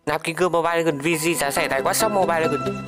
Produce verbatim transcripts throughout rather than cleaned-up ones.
Nạp kim cương Mobile Legends vê giê giá rẻ tại WhatsApp Mobile Legends.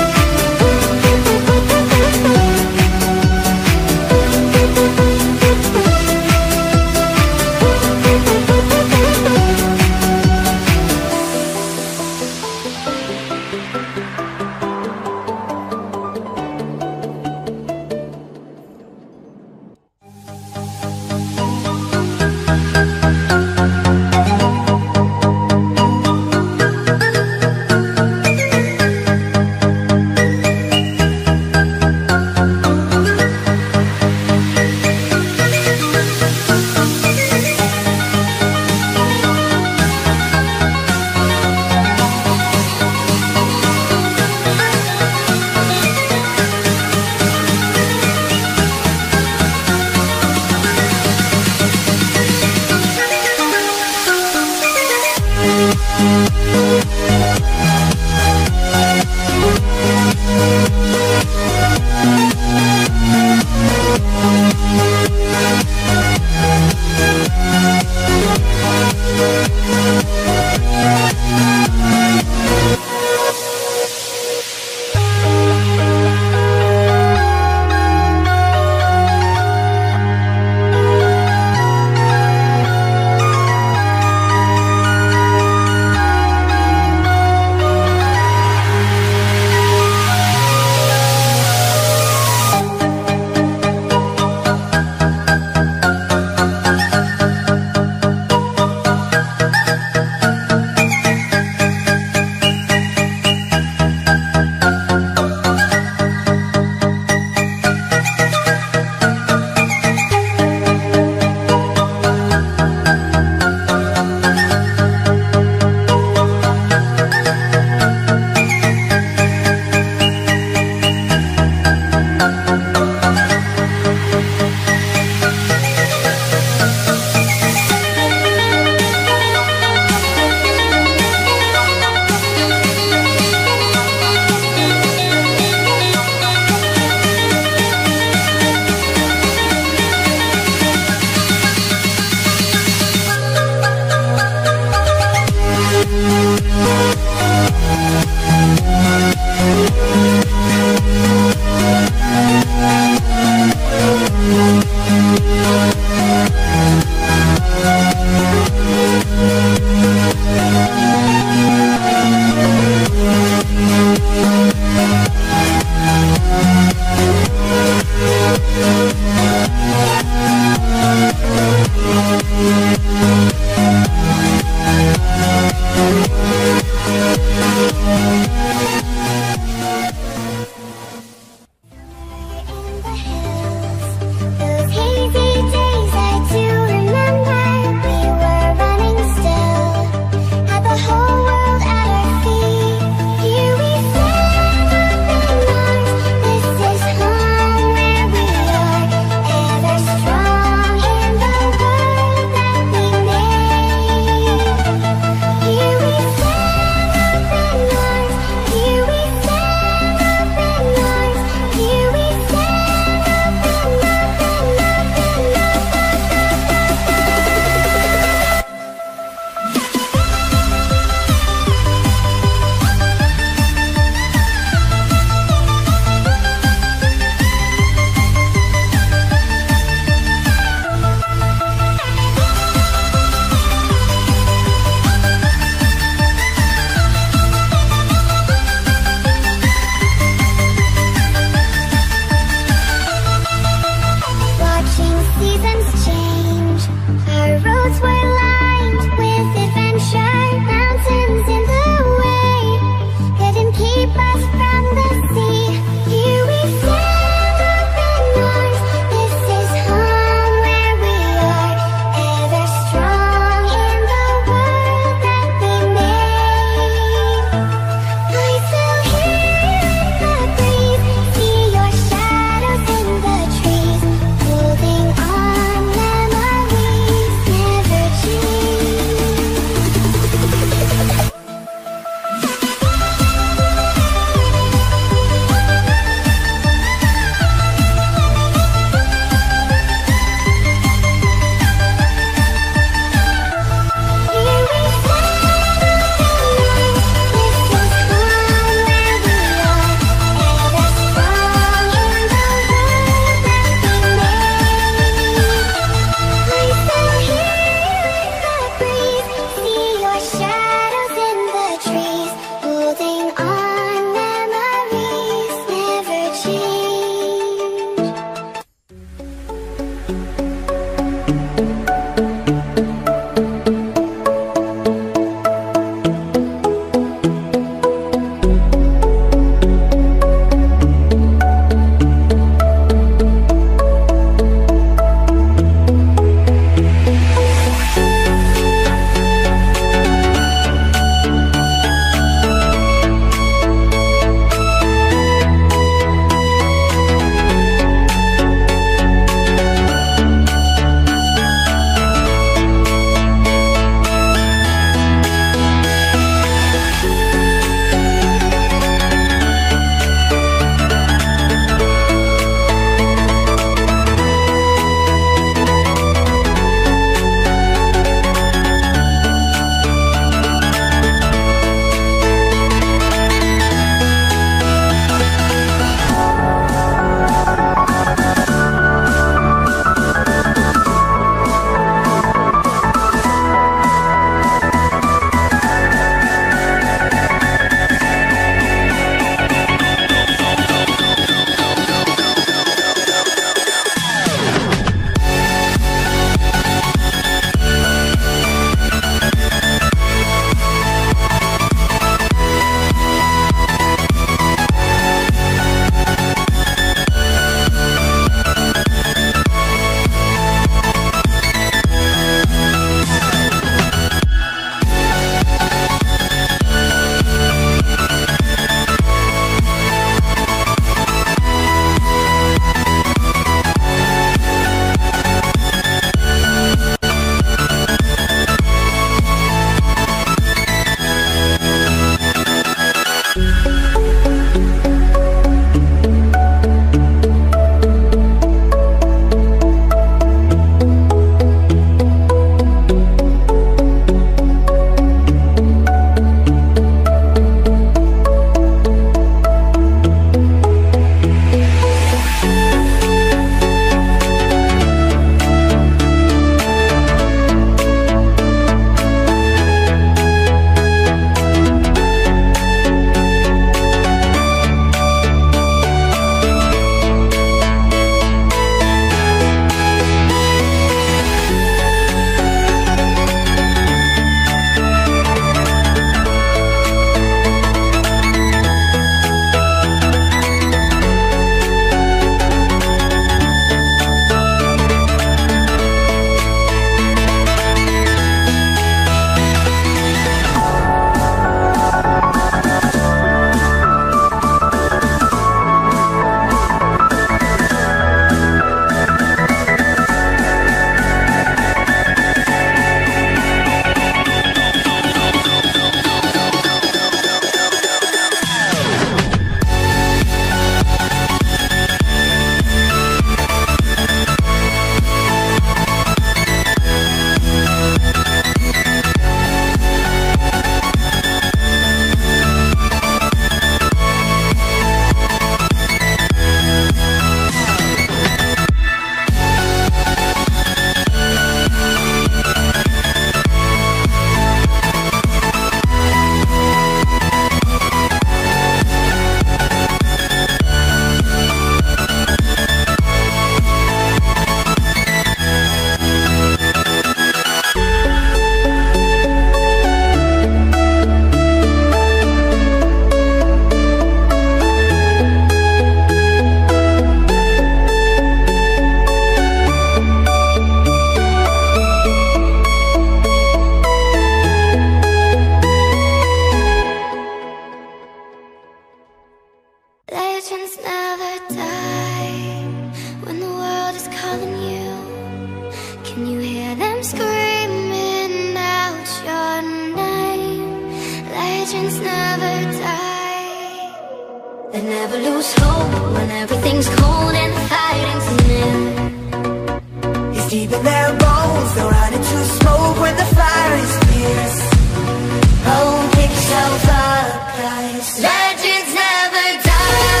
lose hope when everything's cold and the fighting's near. It's deep in their bones, they'll run into smoke when the fire is fierce. Oh, pick yourself up, guys. Legends never die.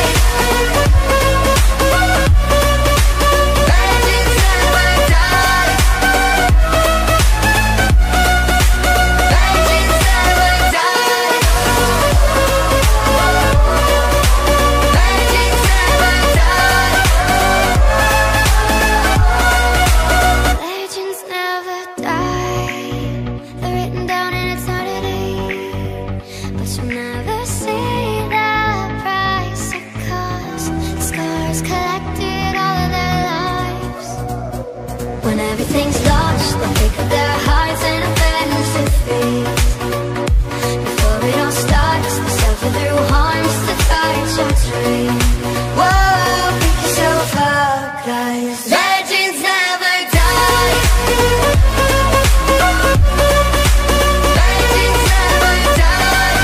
Legends never die. Legends never die. Legends never die. Legends never die. They're written down in eternity, but you'll never see the price it cost. Scars collected all of their lives. When everything's lost, they'll pick up their hearts and avenge defeat. Before it all starts, they suffer through harms to touch our tree. Whoa, pick yourself up, guys. Legends never die. Legends never die.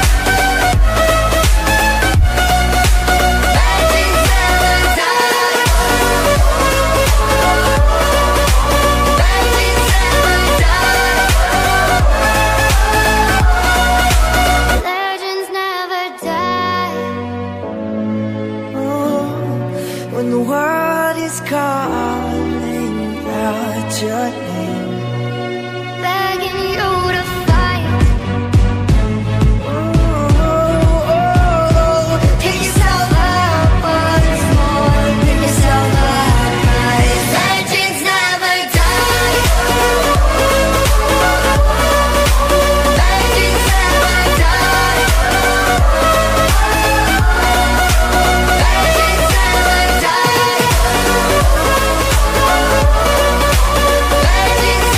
Legends never die. Legends never die. Legends never die. Oh, when the world is calling out your name. Begging you to fight. Oh, oh, oh, Pick yourself up once more. Pick yourself up, guys. Legends never die. Legends never die. Legends never die. Legends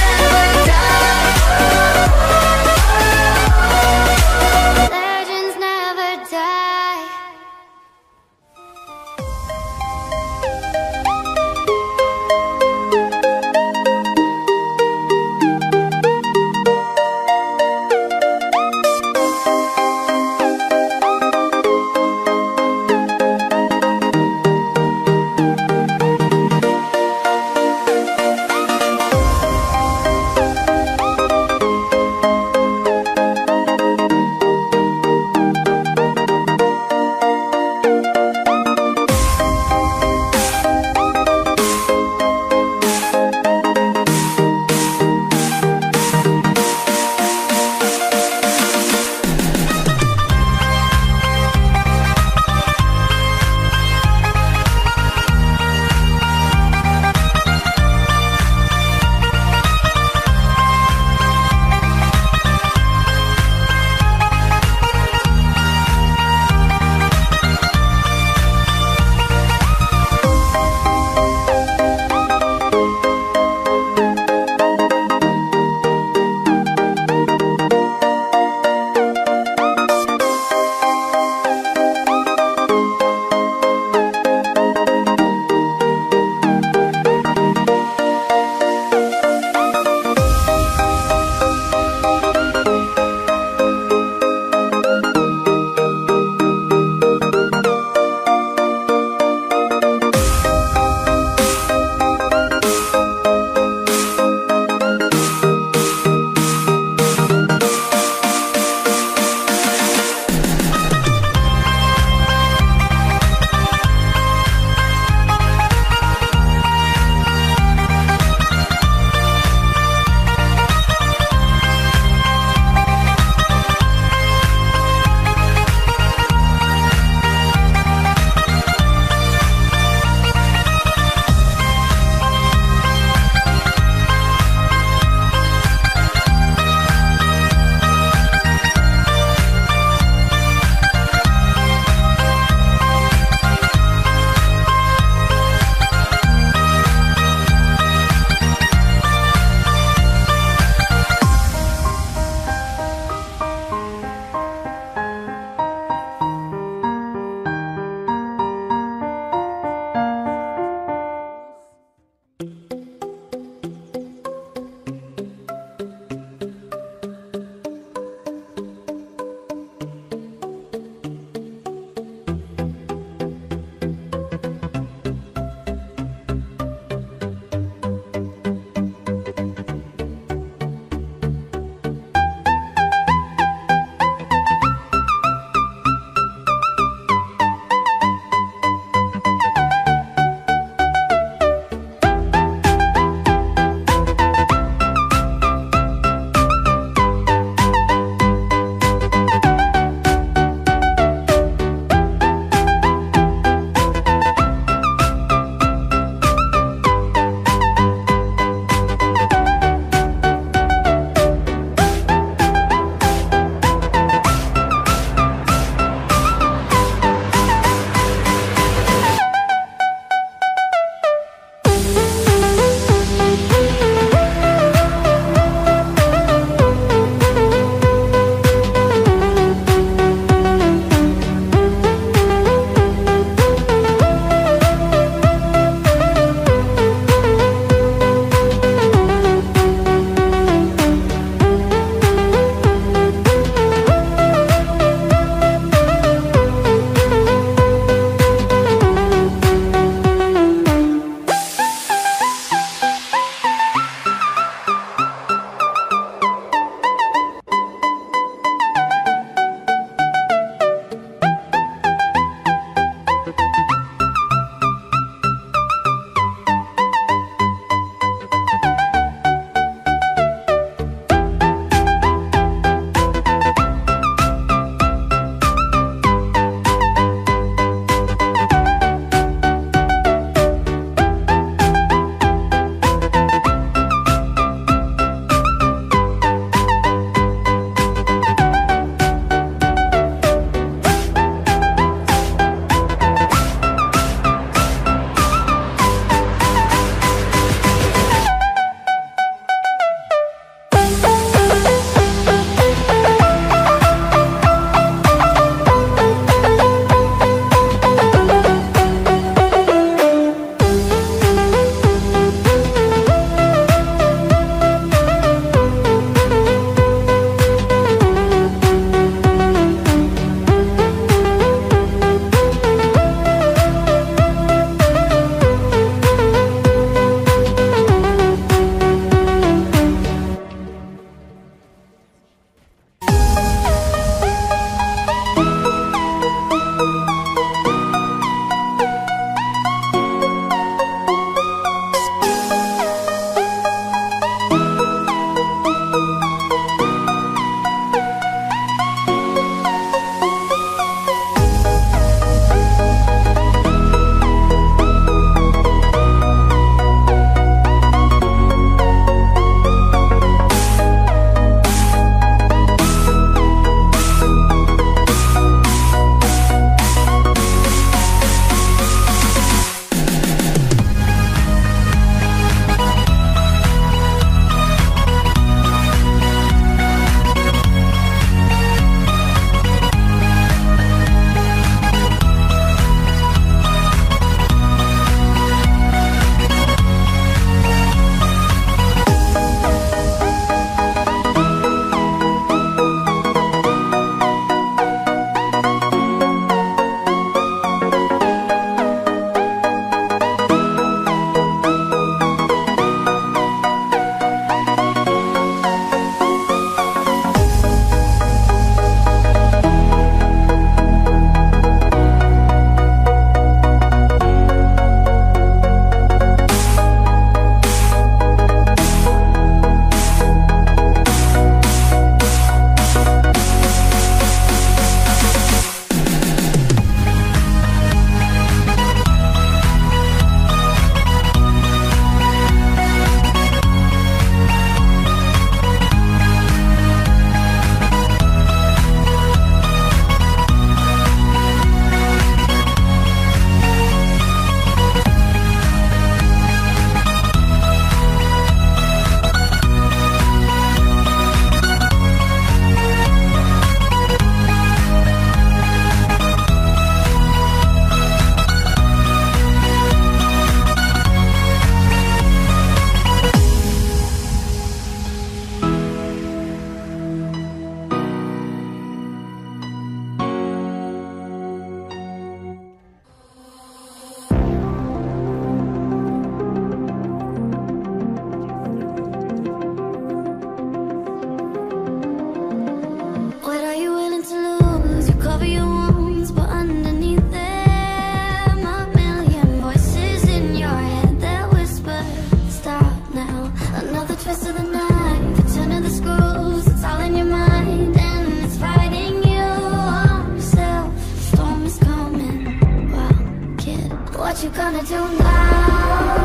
gonna do now?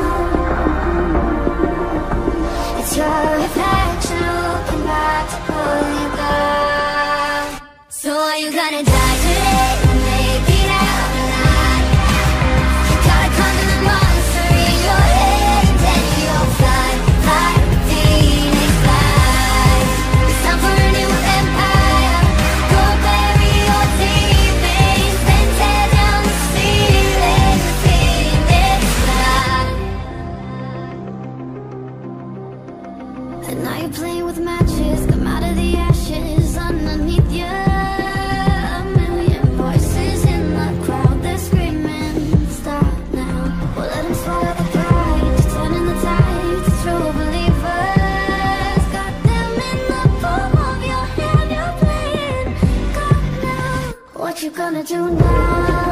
It's your reflection looking back to pull you down. So are you gonna die today or make it out alive? You gotta conquer the monster in your head, and then you'll fly, fly, Phoenix fly. It's time for a new empire. Go bury your demons, then tear down the ceiling, Phoenix fly. And now you're playing with matches, come out of the ashes underneath you. A million voices in the crowd, they're screaming, stop now. Well, let them swallow the pride, just turning the tide to true believers. Got them in the palm of your hand, you're playing God now. What you gonna do now?